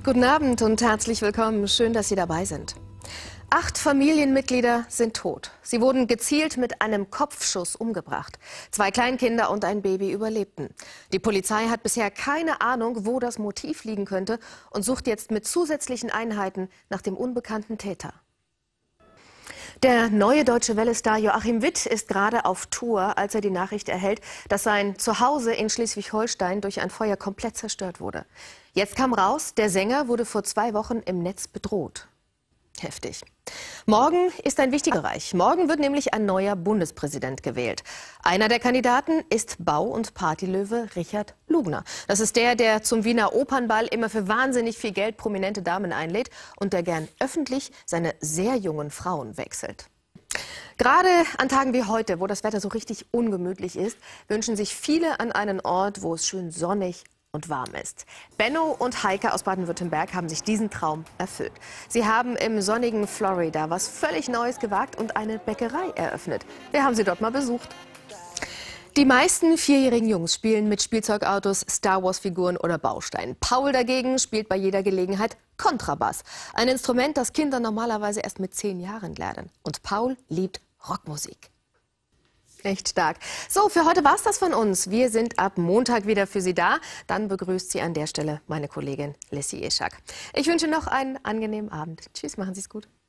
Guten Abend und herzlich willkommen. Schön, dass Sie dabei sind. 8 Familienmitglieder sind tot. Sie wurden gezielt mit einem Kopfschuss umgebracht. 2 Kleinkinder und ein Baby überlebten. Die Polizei hat bisher keine Ahnung, wo das Motiv liegen könnte und sucht jetzt mit zusätzlichen Einheiten nach dem unbekannten Täter. Der neue Deutsche Welle-Star Joachim Witt ist gerade auf Tour, als er die Nachricht erhält, dass sein Zuhause in Schleswig-Holstein durch ein Feuer komplett zerstört wurde. Jetzt kam raus, der Sänger wurde vor 2 Wochen im Netz bedroht. Heftig. Morgen ist ein wichtiger Bereich. Morgen wird nämlich ein neuer Bundespräsident gewählt. Einer der Kandidaten ist Bau- und Partylöwe Richard Lugner. Das ist der, der zum Wiener Opernball immer für wahnsinnig viel Geld prominente Damen einlädt und der gern öffentlich seine sehr jungen Frauen wechselt. Gerade an Tagen wie heute, wo das Wetter so richtig ungemütlich ist, wünschen sich viele an einen Ort, wo es schön sonnig und warm ist. Benno und Heike aus Baden-Württemberg haben sich diesen Traum erfüllt. Sie haben im sonnigen Florida was völlig Neues gewagt und eine Bäckerei eröffnet. Wir haben sie dort mal besucht. Die meisten 4-jährigen Jungs spielen mit Spielzeugautos, Star-Wars-Figuren oder Bausteinen. Paul dagegen spielt bei jeder Gelegenheit Kontrabass. Ein Instrument, das Kinder normalerweise erst mit 10 Jahren lernen. Und Paul liebt Rockmusik. Echt stark. So, für heute war's das von uns. Wir sind ab Montag wieder für Sie da. Dann begrüßt Sie an der Stelle meine Kollegin Lissy Eschak. Ich wünsche noch einen angenehmen Abend. Tschüss, machen Sie es gut.